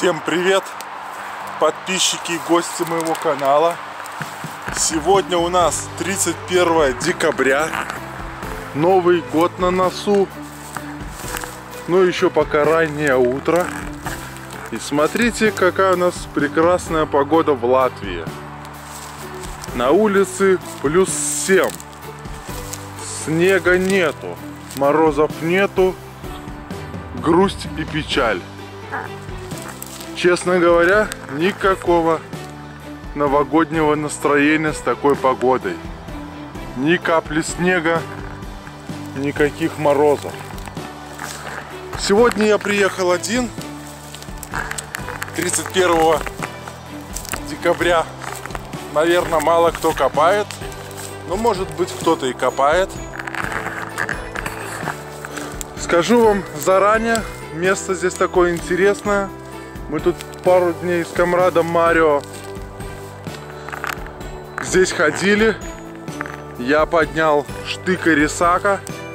Всем привет, подписчики и гости моего канала. Сегодня у нас 31 декабря, Новый год на носу. Но еще пока раннее утро. И смотрите, какая у нас прекрасная погода в Латвии. На улице +7. Снега нету, морозов нету, грусть и печаль. Честно говоря, никакого новогоднего настроения с такой погодой. Ни капли снега, никаких морозов. Сегодня я приехал один. 31 декабря, наверное, мало кто копает. Но может быть кто-то и копает. Скажу вам заранее, место здесь такое интересное. Мы тут пару дней с комрадом Марио здесь ходили. Я поднял штыка рисака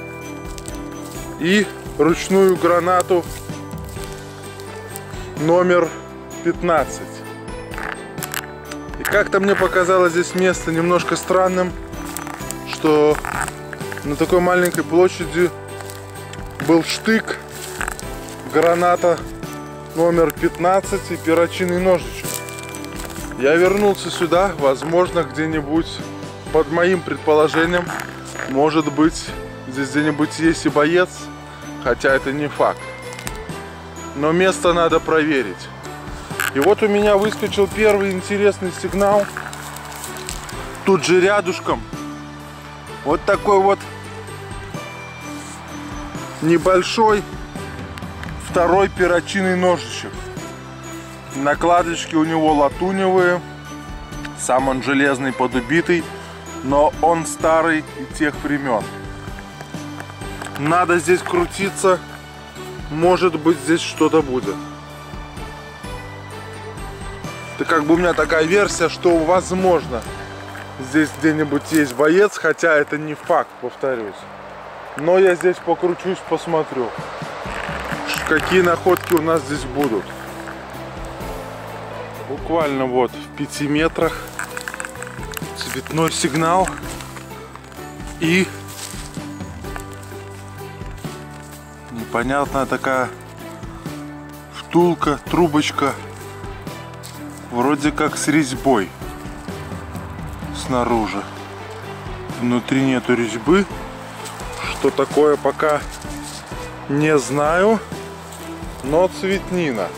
и ручную гранату номер 15. И как-то мне показалось здесь место немножко странным, что на такой маленькой площади был штык, граната номер 15 и перочинный ножичек. Я вернулся сюда, возможно, где-нибудь, под моим предположением, может быть, здесь где-нибудь есть и боец, хотя это не факт. Но место надо проверить. И вот у меня выскочил первый интересный сигнал. Тут же рядышком вот такой вот небольшой второй перочинный ножичек. Накладочки у него латуневые, сам он железный, подубитый, но он старый и тех времен. Надо здесь крутиться, может быть, здесь что-то будет. Это как бы у меня такая версия, что возможно здесь где-нибудь есть боец, хотя это не факт, повторюсь. Но я здесь покручусь, посмотрю, какие находки у нас здесь будут. Буквально вот в 5 метрах цветной сигнал и непонятная такая втулка, трубочка, вроде как с резьбой снаружи. Внутри нету резьбы. Что такое, пока не знаю. Но цветнина.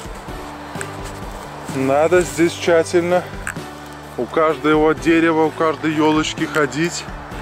Надо здесь тщательно у каждого дерева, у каждой елочки ходить,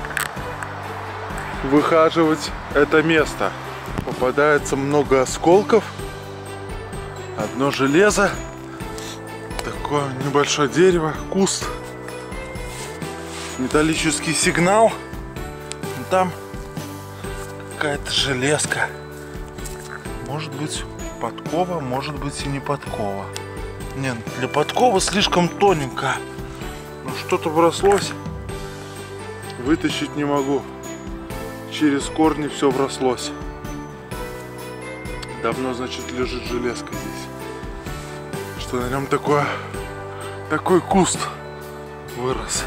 выхаживать это место. Попадается много осколков. Одно железо. Такое небольшое дерево, куст. Металлический сигнал. Там какая-то железка. Может быть подкова, может быть и не подкова. Нет, для подковы слишком тоненько. Но что-то врослось. Вытащить не могу. Через корни все врослось. Давно, значит, лежит железка здесь. Что на нем такой куст вырос.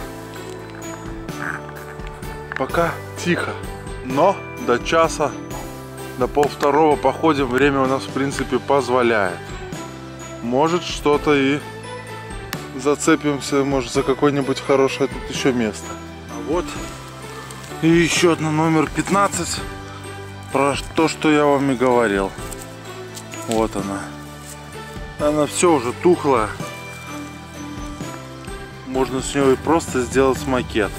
Пока тихо. Но до часа, до полвторого походим, время у нас в принципе позволяет. Может что-то и зацепимся, может за какое-нибудь хорошее тут еще место. А вот и еще одна номер 15, про то, что я вам и говорил. Вот она. Она все уже тухлая. Можно с нее и просто сделать макет.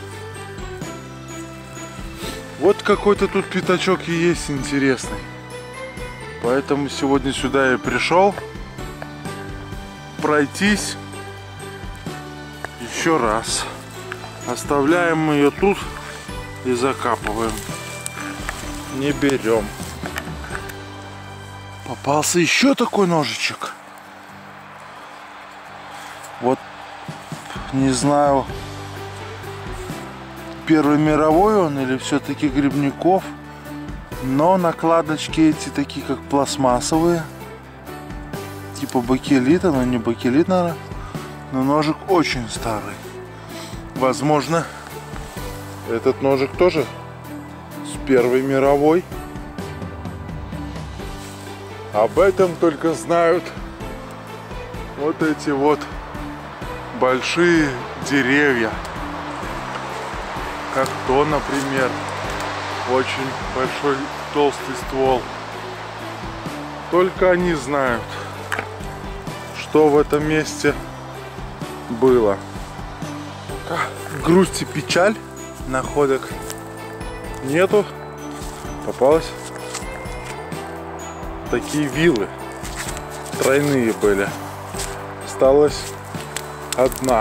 Вот какой-то тут пятачок и есть интересный. Поэтому сегодня сюда я пришел пройтись еще раз. Оставляем мы ее тут и закапываем. Не берем. Попался еще такой ножичек. Вот не знаю, Первой мировой он или все-таки Грибников, но накладочки эти такие как пластмассовые, типа бакелита, но не бакелит, наверное. Но ножик очень старый. Возможно, этот ножик тоже с Первой мировой. Об этом только знают вот эти вот большие деревья. Как то, например, очень большой толстый ствол. Только они знают, что в этом месте было. Грусть и печаль, находок нету. Попалась такие виллы, тройные были. Осталась одна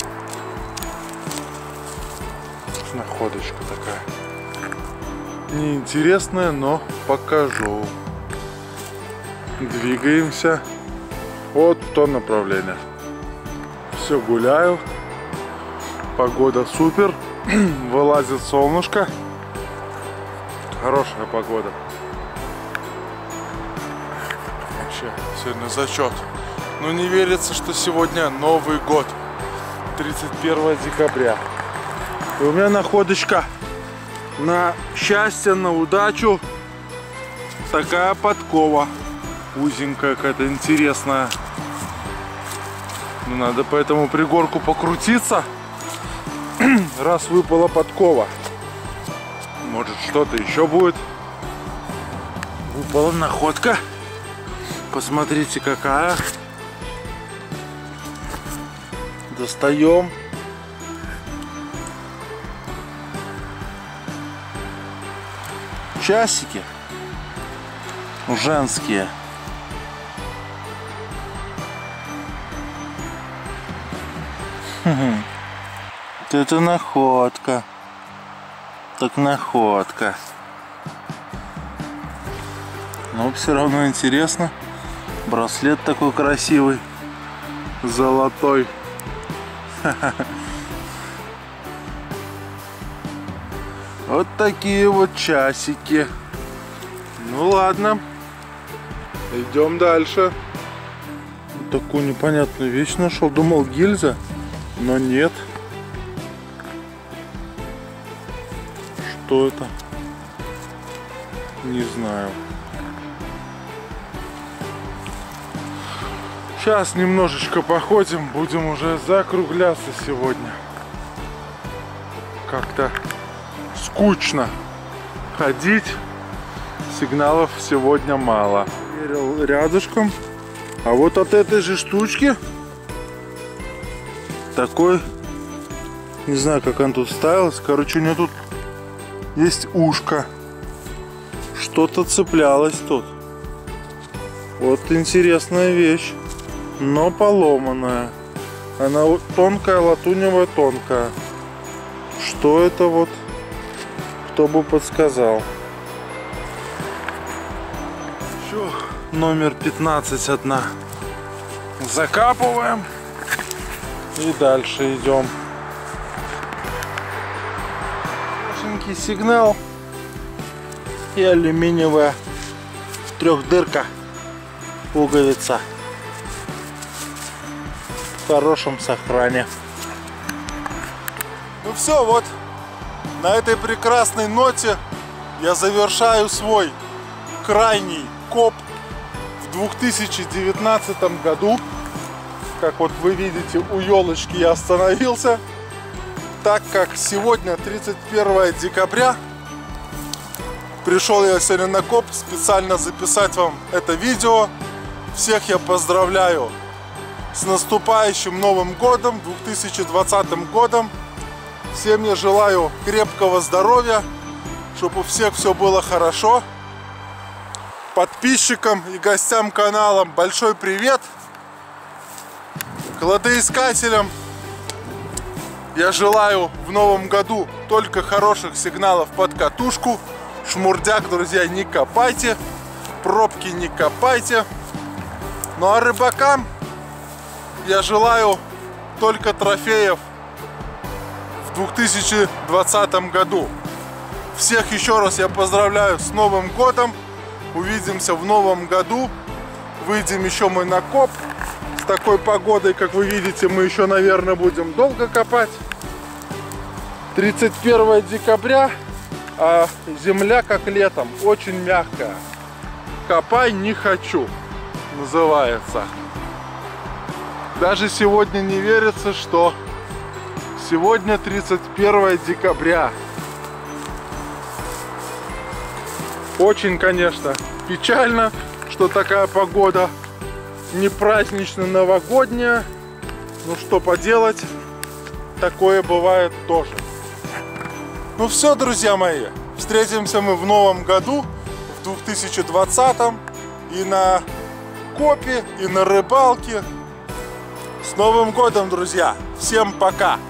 находочка такая. Неинтересная, но покажу. Двигаемся вот в то направление. Все, гуляю. Погода супер. Вылазит солнышко. Хорошая погода. Вообще, сегодня зачет. Но не верится, что сегодня Новый год. 31 декабря. И у меня находочка на счастье, на удачу. Такая подкова. Узенькая какая-то, интересная. Ну, надо по этому пригорку покрутиться. Раз выпала подкова. Может, что-то еще будет. Выпала находка. Посмотрите, какая. Достаем. Часики женские. Это находка. Так находка. Но все равно интересно. Браслет такой красивый. Золотой. Вот такие вот часики. Ну ладно. Идем дальше. Вот такую непонятную вещь нашел. Думал, гильза, но нет. Что это? Не знаю. Сейчас немножечко походим, будем уже закругляться сегодня. Как-то скучно ходить, сигналов сегодня мало. Мерил рядышком, а вот от этой же штучки такой, не знаю, как она тут ставилась, короче, у нее тут есть ушко, что-то цеплялось тут. Вот интересная вещь, но поломанная. Она вот тонкая, латуневая, тонкая. Что это вот? Кто бы подсказал. Еще номер 15 одна. Закапываем и дальше идем. Хорошенький сигнал и алюминиевая трехдырка пуговица в хорошем сохране. Ну все, вот на этой прекрасной ноте я завершаю свой крайний коп в 2019 году. Как вот вы видите, у елочки я остановился, так как сегодня 31 декабря. Пришел я сегодня на коп специально записать вам это видео. Всех я поздравляю с наступающим Новым годом, 2020 годом. Всем я желаю крепкого здоровья, чтобы у всех все было хорошо. Подписчикам и гостям канала большой привет. Кладоискателям я желаю в новом году только хороших сигналов под катушку. Шмурдяк, друзья, не копайте, пробки не копайте. Ну а рыбакам я желаю только трофеев в 2020 году. Всех еще раз я поздравляю с Новым годом. Увидимся в новом году. выйдем еще мы на коп. С такой погодой, как вы видите, мы еще, наверное, будем долго копать. 31 декабря, а земля как летом, очень мягкая. Копай не хочу, называется. Даже сегодня не верится, что сегодня 31 декабря. Очень, конечно, печально, что такая погода не празднично-новогодняя. Ну что поделать, такое бывает тоже. Ну все, друзья мои, встретимся мы в новом году, в 2020-м, и на копе, и на рыбалке. С Новым годом, друзья! Всем пока!